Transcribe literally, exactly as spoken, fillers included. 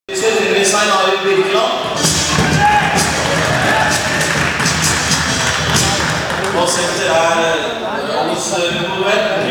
Svein Arild Birkeland. Og senter er alles monument.